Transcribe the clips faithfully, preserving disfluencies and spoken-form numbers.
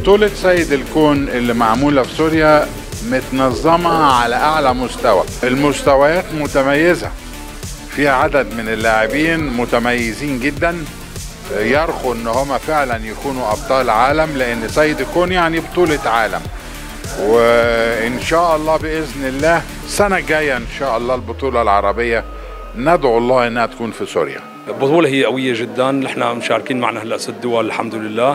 بطولة سيد الكون اللي معمولة في سوريا متنظمة على أعلى مستوى، المستويات متميزة، فيها عدد من اللاعبين متميزين جدا يرخوا ان هم فعلا يكونوا ابطال عالم، لان سيد الكون يعني بطولة عالم. وان شاء الله باذن الله السنة الجاية ان شاء الله البطولة العربية ندعو الله انها تكون في سوريا. البطولة هي قوية جدا، نحن مشاركين معنا هلا ست دول الحمد لله.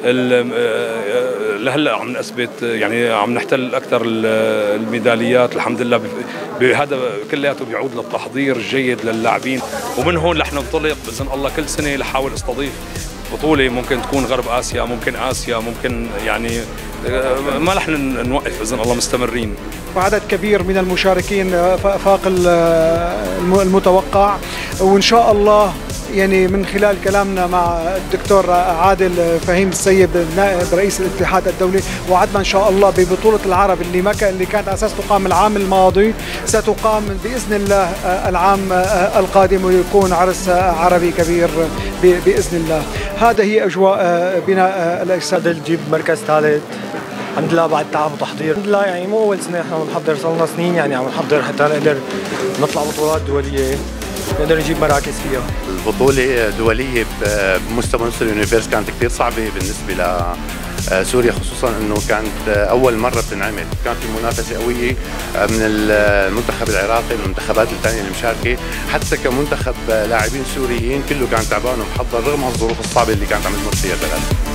لهلا عم نثبت يعني عم نحتل اكثر الميداليات الحمد لله، بهذا كلياته بيعود للتحضير الجيد للاعبين، ومن هون رح ننطلق باذن الله كل سنه لحاول استضيف بطوله، ممكن تكون غرب اسيا، ممكن اسيا، ممكن يعني ما رح نوقف باذن الله، مستمرين. وعدد كبير من المشاركين فاق المتوقع، وان شاء الله يعني من خلال كلامنا مع الدكتور عادل فهيم السيد نائب رئيس الاتحاد الدولي، وعدنا ان شاء الله ببطوله العرب اللي ما اللي كانت على اساس تقام العام الماضي ستقام باذن الله العام القادم، ويكون عرس عربي كبير باذن الله. هذا هي اجواء بناء الاجساد. نجيب مركز ثالث الحمد لله بعد تعب وتحضير، الحمد لله يعني مو اول سنه احنا عم نحضر، صار لنا سنين يعني عم نحضر حتى نقدر نطلع بطولات دوليه نقدر نجيب مراكز فيها. البطولة دولية بمستوى مصر يونيفيرس كانت كثير صعبة بالنسبة لسوريا، خصوصا انه كانت أول مرة بتنعمل، كان في منافسة قوية من المنتخب العراقي والمنتخبات الثانية اللي مشاركة، حتى كمنتخب لاعبين سوريين كله كان تعبان ومحضر رغم الظروف الصعبة اللي كانت عم تمر فيها البلد.